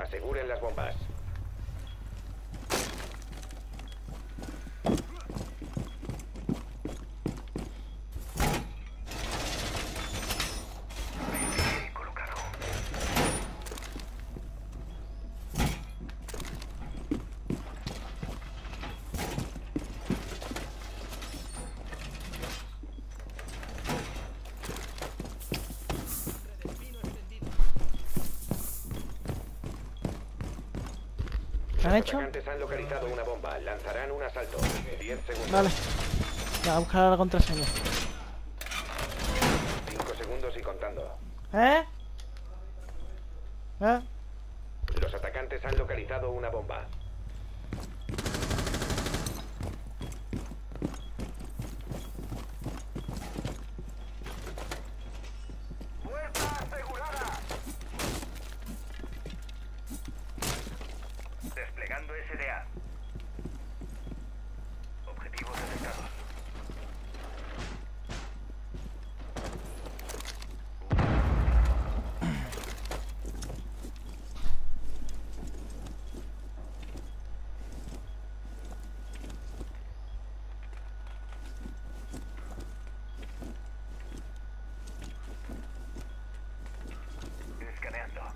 Aseguren las bombas. ¿Qué han Los hecho? atacantes han localizado una bomba. Lanzarán un asalto. 10 segundos. Vale. Ya, a buscar la contraseña. 5 segundos y contando. ¿Eh? ¿Eh? Los atacantes han localizado una bomba. ¡Puerta asegurada! Desplegando SDA. Objetivos detectados. Escaneando.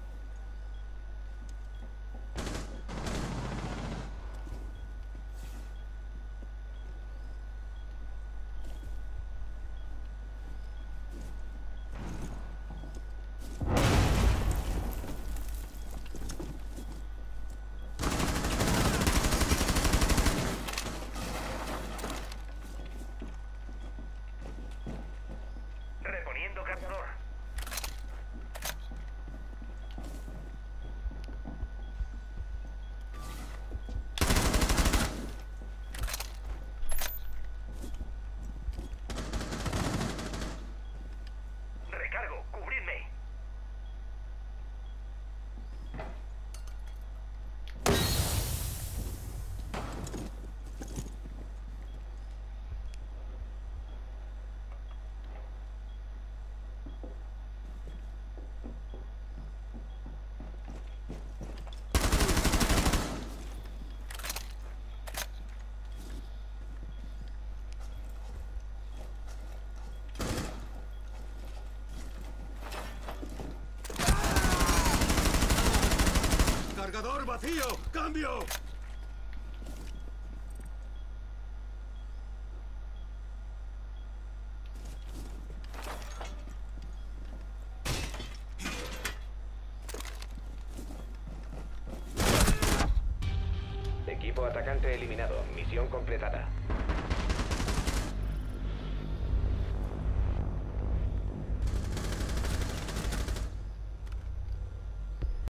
Reponiendo cargador. Recargo, cubridme. ¡Cargador vacío! ¡Cambio! Equipo atacante eliminado. Misión completada.